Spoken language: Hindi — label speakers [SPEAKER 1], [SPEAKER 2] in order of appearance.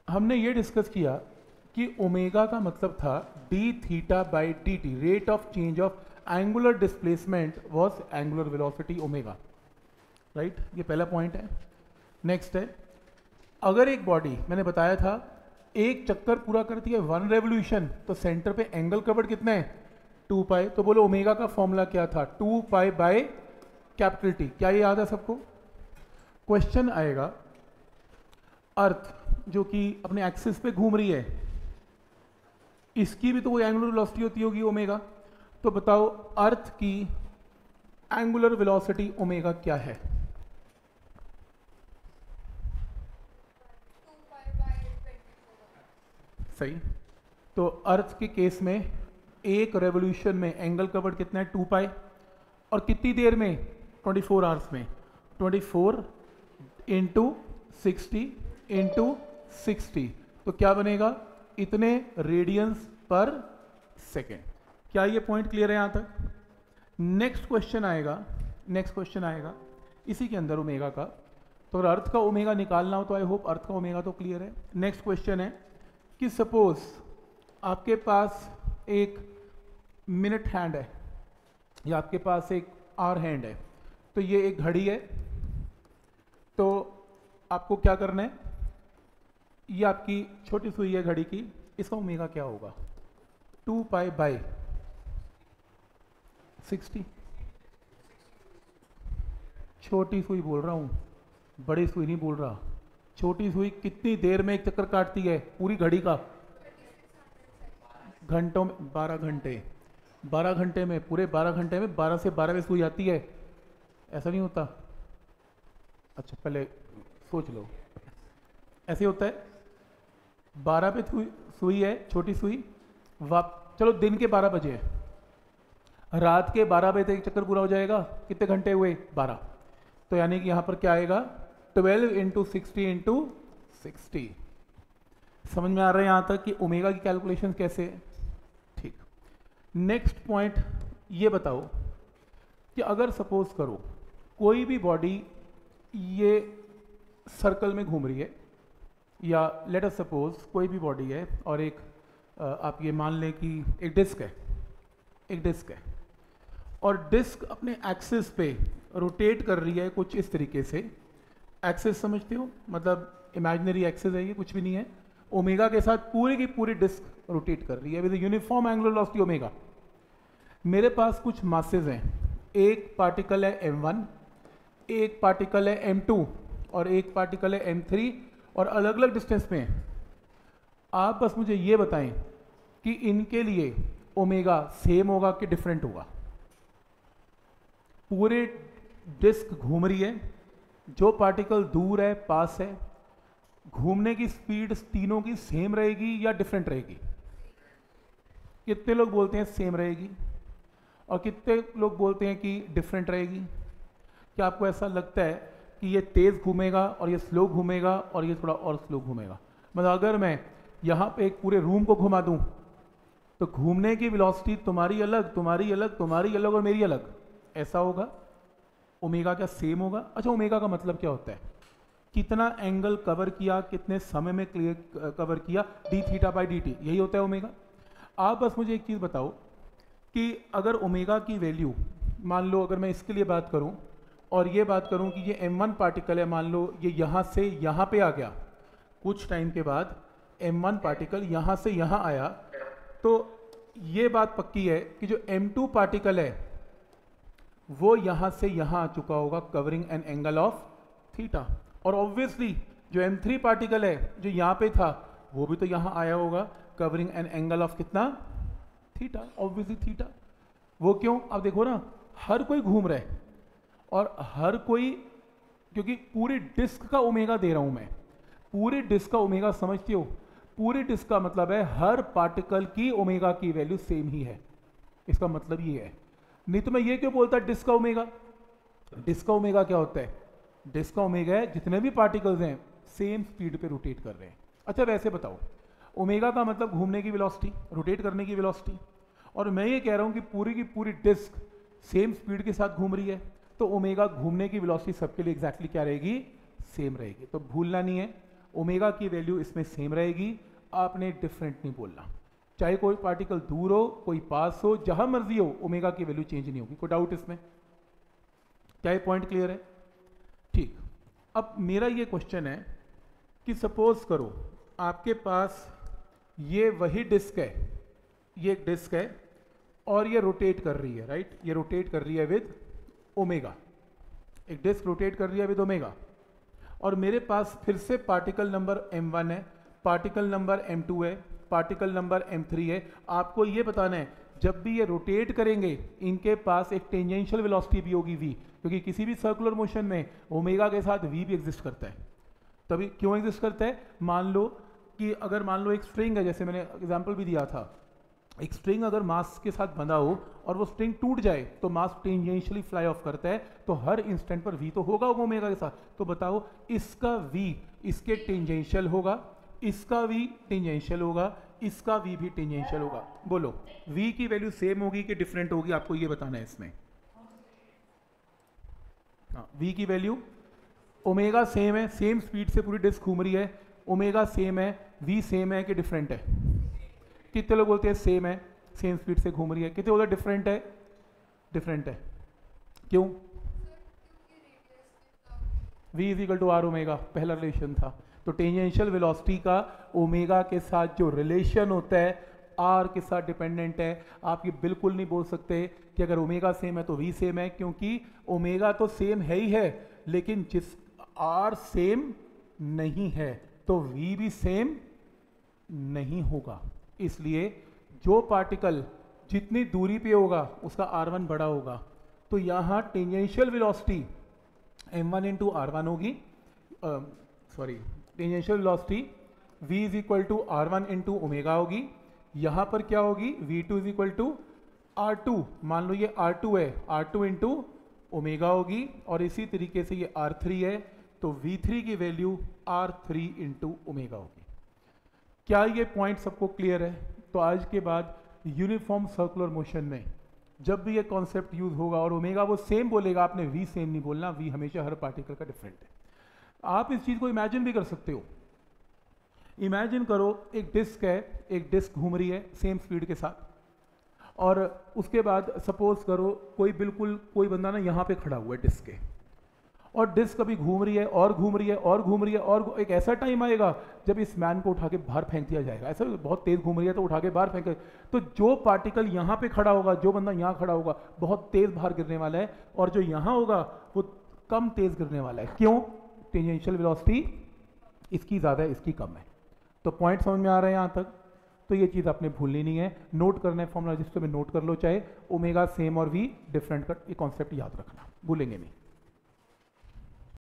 [SPEAKER 1] हमने ये डिस्कस किया कि ओमेगा का मतलब था D theta by D T, rate of change of angular displacement was angular velocity omega, right. ये पहला पॉइंट है। नेक्स्ट है, अगर एक बॉडी, मैंने बताया था, एक चक्कर पूरा करती है 1 रेवोल्यूशन, तो सेंटर पे एंगल कवर्ड कितना है 2 पाई। तो बोलो ओमेगा का फॉर्मूला क्या था 2 पाई बाई कैपिटल टी। क्या ये याद है सबको? क्वेश्चन आएगा, अर्थ जो कि अपने एक्सिस पे घूम रही है, इसकी भी तो कोई एंगुलर वेलोसिटी होती होगी ओमेगा। तो बताओ अर्थ की एंगुलर वेलोसिटी ओमेगा क्या है? सही। तो अर्थ के केस में एक रेवोल्यूशन में एंगल कवर्ड कितना है 2 पाई, और कितनी देर में 24 आवर्स में 24 इंटू 60 इंटू 60, तो क्या बनेगा इतने रेडियंस पर सेकेंड। क्या ये पॉइंट क्लियर है यहाँ तक? नेक्स्ट क्वेश्चन आएगा इसी के अंदर ओमेगा का। तो अगर अर्थ का ओमेगा निकालना हो तो आई होप अर्थ का ओमेगा तो क्लियर है। नेक्स्ट क्वेश्चन है कि सपोज आपके पास एक मिनट हैंड है या आपके पास एक आवर हैंड है, तो ये एक घड़ी है। तो आपको क्या करना है, ये आपकी छोटी सुई है घड़ी की, इसका ओमेगा क्या होगा 2 पाई बाई 60। छोटी सुई बोल रहा हूँ, बड़ी सुई नहीं बोल रहा। छोटी सुई कितनी देर में एक चक्कर काटती है पूरी घड़ी का? घंटों में 12 घंटे। 12 घंटे में, पूरे 12 घंटे में 12 से 12 में सुई आती है, ऐसा नहीं होता? अच्छा पहले सोच लो, ऐसे होता है। 12 पे सुई है छोटी सुई, चलो दिन के 12 बजे है, रात के 12 बजे तक एक चक्कर पूरा हो जाएगा। कितने घंटे हुए? 12। तो यानी कि यहां पर क्या आएगा 12 इंटू 60 इंटू 60। समझ में आ रहा है यहां तक कि ओमेगा की कैलकुलेशन कैसे है? ठीक। नेक्स्ट पॉइंट ये बताओ कि अगर सपोज करो कोई भी बॉडी ये सर्कल में घूम रही है, या लेट अस सपोज कोई भी बॉडी है और एक आप ये मान लें कि एक डिस्क है, और डिस्क अपने एक्सिस पे रोटेट कर रही है कुछ इस तरीके से। एक्सिस समझते हो, मतलब इमेजिनरी एक्सिस है, ये कुछ भी नहीं है। ओमेगा के साथ पूरी की पूरी डिस्क रोटेट कर रही है with uniform angular velocity omega. मेरे पास कुछ मासेस हैं, एक पार्टिकल है m1, एक पार्टिकल है m2 और एक पार्टिकल है m3, और अलग अलग डिस्टेंस में हैं। आप बस मुझे ये बताएं कि इनके लिए ओमेगा सेम होगा कि डिफरेंट होगा? पूरे डिस्क घूम रही है, जो पार्टिकल दूर है पास है, घूमने की स्पीड तीनों की सेम रहेगी या डिफरेंट रहेगी? कितने लोग बोलते हैं सेम रहेगी और कितने लोग बोलते हैं कि डिफरेंट रहेगी? क्या आपको ऐसा लगता है कि ये तेज घूमेगा और ये स्लो घूमेगा और ये थोड़ा और स्लो घूमेगा? मतलब अगर मैं यहाँ पे एक पूरे रूम को घुमा दूँ तो घूमने की वेलोसिटी तुम्हारी अलग, तुम्हारी अलग, तुम्हारी अलग और मेरी अलग, ऐसा होगा? ओमेगा क्या सेम होगा? अच्छा ओमेगा का मतलब क्या होता है? कितना एंगल कवर किया, कितने समय में क्लियर कवर किया, D theta by D T, यही होता है ओमेगा। आप बस मुझे एक चीज़ बताओ कि अगर ओमेगा की वैल्यू, मान लो अगर मैं इसके लिए बात करूं और ये बात करूं कि ये m1 पार्टिकल है, मान लो ये यहाँ से यहाँ पे आ गया, कुछ टाइम के बाद m1 पार्टिकल यहाँ से यहाँ आया, तो ये बात पक्की है कि जो m2 पार्टिकल है वो यहाँ से यहाँ आ चुका होगा covering an angle of theta, और ऑब्वियसली जो m3 पार्टिकल है जो यहाँ पे था वो भी तो यहाँ आया होगा कवरिंग एन एंगल ऑफ कितना? Theta, obviously theta. वो क्यों? अब देखो ना, हर कोई घूम रहा है और हर कोई, क्योंकि पूरी डिस्क का ओमेगा दे रहा हूं मैं, पूरी डिस्क का ओमेगा समझते हो? पूरी डिस्क का मतलब है हर पार्टिकल की ओमेगा की वैल्यू सेम ही है, इसका मतलब ये है। नहीं तो मैं ये क्यों बोलता डिस्क का ओमेगा? डिस्क का ओमेगा क्या होता है? डिस्क का ओमेगा है जितने भी पार्टिकल्स हैं सेम स्पीड पे रोटेट कर रहे हैं। अच्छा वैसे बताओ, ओमेगा का मतलब घूमने की वेलोसिटी, रोटेट करने की वेलोसिटी, और मैं ये कह रहा हूं कि पूरी की पूरी डिस्क सेम स्पीड के साथ घूम रही है, तो ओमेगा घूमने की वेलोसिटी सबके लिए एग्जैक्टली क्या रहेगी? सेम रहेगी। तो भूलना नहीं है, ओमेगा की वैल्यू इसमें सेम रहेगी, आपने डिफरेंट नहीं बोलना। चाहे कोई पार्टिकल दूर हो, कोई पास हो, जहां मर्जी हो, ओमेगा की वैल्यू चेंज नहीं होगी। कोई डाउट इसमें? क्या ये पॉइंट क्लियर है? ठीक। अब मेरा ये क्वेश्चन है कि सपोज करो आपके पास ये वही डिस्क है, ये एक डिस्क है और ये रोटेट कर रही है, राइट? ये रोटेट कर रही है विद ओमेगा, एक डिस्क रोटेट कर रही है विद ओमेगा, और मेरे पास फिर से पार्टिकल नंबर m1 है, पार्टिकल नंबर m2 है, पार्टिकल नंबर m3 है। आपको ये बताना है जब भी ये रोटेट करेंगे इनके पास एक टेंजेंशियल वेलोसिटी भी होगी v, क्योंकि किसी भी सर्कुलर मोशन में ओमेगा के साथ v भी एग्जिस्ट करता है। तभी क्यों एग्जिस्ट करता है? मान लो कि अगर मान लो एक स्ट्रिंग है, जैसे मैंने एग्जांपल भी दिया था, एक स्ट्रिंग अगर मास के साथ बंधा हो और वो स्ट्रिंग टूट जाए तो मास टेंजेंशियली फ्लाई ऑफ करता है, तो हर इंस्टेंट पर v तो होगा ओमेगा के साथ। तो बताओ इसका v इसके टेंजेंशियल होगा, इसका v टेंजेंशियल होगा, इसका v भी टेंजेंशियल होगा। बोलो v की वैल्यू सेम होगी कि डिफरेंट होगी? आपको ये बताना है इसमें। हाँ, v की वैल्यू ओमेगा सेम है, सेम स्पीड से पूरी डिस्क घूम रही है, ओमेगा सेम है, v सेम है कि डिफरेंट है? कितने लोग बोलते हैं सेम है, सेम स्पीड से घूम रही है? कितने बोलते हैं डिफरेंट है? डिफरेंट है। क्यों? v is equal to R omega, पहला रिलेशन था। तो टेंजेंशियल वेलोसिटी का ओमेगा के साथ जो रिलेशन होता है आर के साथ डिपेंडेंट है। आप ये बिल्कुल नहीं बोल सकते कि अगर ओमेगा सेम है तो v सेम है, क्योंकि ओमेगा तो सेम है ही है, लेकिन जिस आर सेम नहीं है तो v भी सेम नहीं होगा। इसलिए जो पार्टिकल जितनी दूरी पे होगा उसका r1 बड़ा होगा, तो यहाँ tangential velocity m1 into r1 होगी, sorry tangential velocity v is equal to r1 into omega होगी। यहाँ पर क्या होगी? v2 is equal to r2, मान लो ये r2 है, r2 इंटू ओमेगा होगी, और इसी तरीके से ये r3 है, तो v3 की वैल्यू r3 इंटू ओमेगा होगी। क्या ये पॉइंट सबको क्लियर है? तो आज के बाद यूनिफॉर्म सर्कुलर मोशन में जब भी ये कॉन्सेप्ट यूज होगा और ओमेगा वो सेम बोलेगा, आपने v सेम नहीं बोलना, v हमेशा हर पार्टिकल का डिफरेंट है। आप इस चीज को इमेजिन भी कर सकते हो। इमेजिन करो एक डिस्क है, एक डिस्क घूम रही है सेम स्पीड के साथ, और उसके बाद सपोज करो कोई बंदा ना यहाँ पे खड़ा हुआ है डिस्क के, और डिस्क अभी घूम रही है और घूम रही है और घूम रही है, और एक ऐसा टाइम आएगा जब इस मैन को उठा के बाहर फेंक दिया जाएगा। ऐसा बहुत तेज घूम रही है तो उठा के बाहर फेंक, तो जो पार्टिकल यहाँ पे खड़ा होगा, जो बंदा यहाँ खड़ा होगा, बहुत तेज बाहर गिरने वाला है, और जो यहाँ होगा वो कम तेज गिरने वाला है। क्यों? टेंजेंशियल वेलोसिटी इसकी ज़्यादा है, इसकी कम है। तो पॉइंट समझ में आ रहा है यहाँ तक? तो ये चीज़ आपने भूलनी नहीं है, नोट करना है, फॉर्मूला रजिस्टर में नोट कर लो, चाहे ओमेगा सेम और v डिफरेंट का ये कॉन्सेप्ट याद रखना, भूलेंगे नहीं।